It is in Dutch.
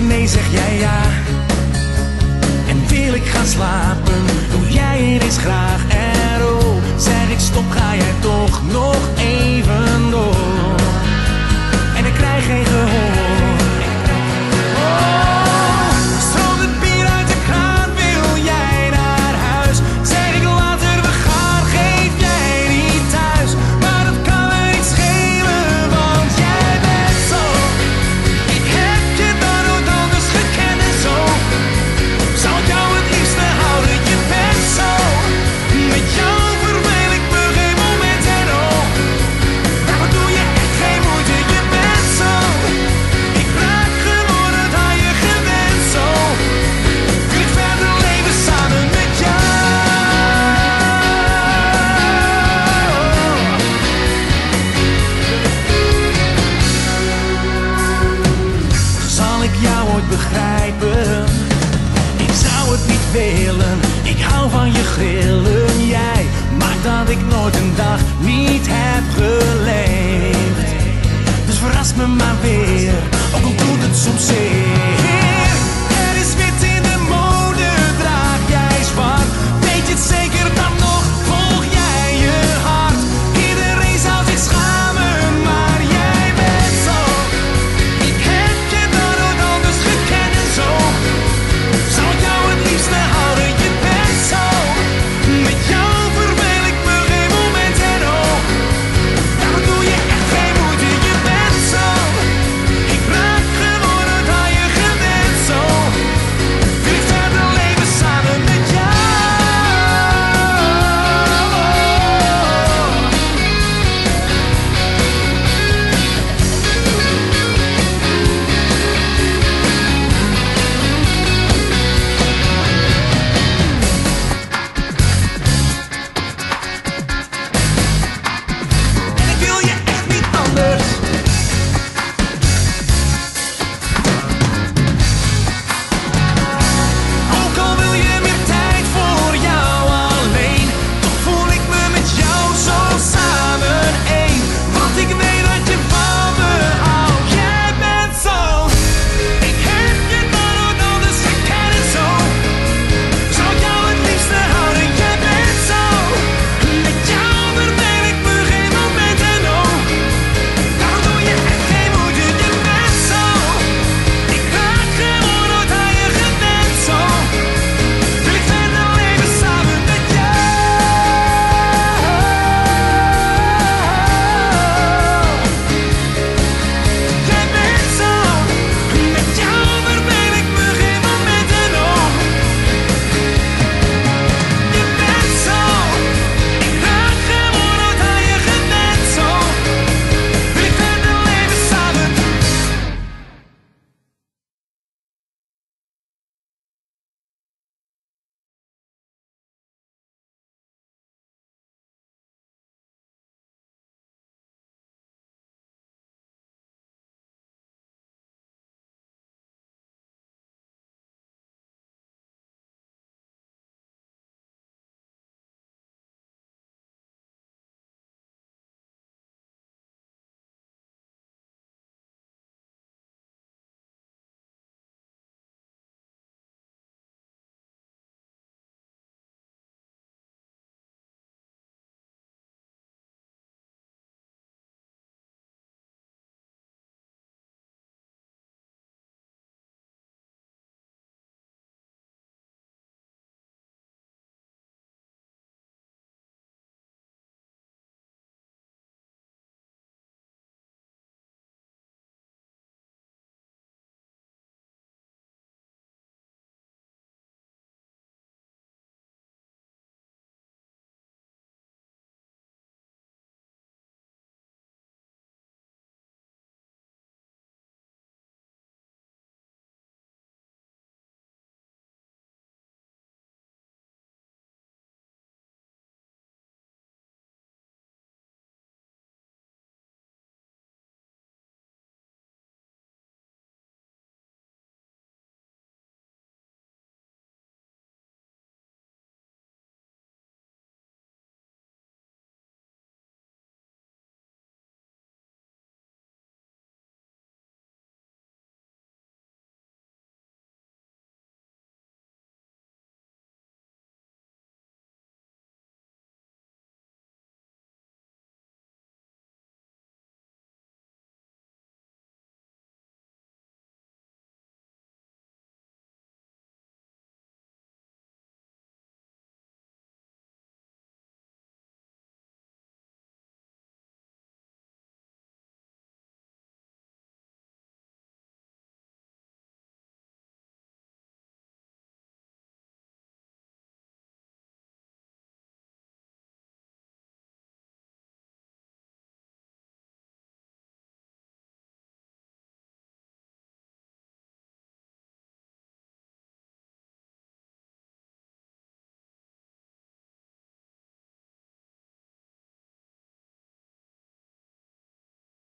nee zeg jij ja. En wil ik gaan slapen, doe jij het eens graag. En oh, zeg ik stop, ga jij toch nog even door. En ik krijg geen gehoor. Oh, stroomt het bier uit de kraan, wil jij naar huis? Zeg ik later we gaan, geef jij niet thuis. Maar dat kan me niet schelen, want jij bent zo. Ik heb je dan nooit anders gekend en zo. Zou ik jou het liefste houden, je bent zo. Met jou verveel ik me geen moment en oh. Daarvoor doe je echt geen moeite, je bent zo. Ik raak geworden aan je gewend zo. Wil ik verder leven samen met jou. Zal ik jou ooit begrijpen? Ik zou het niet willen, ik hou van je grillen. Jij maakt dat ik nooit een dag niet heb geleefd. Dus verras me maar weer, ook al doet het soms zeer.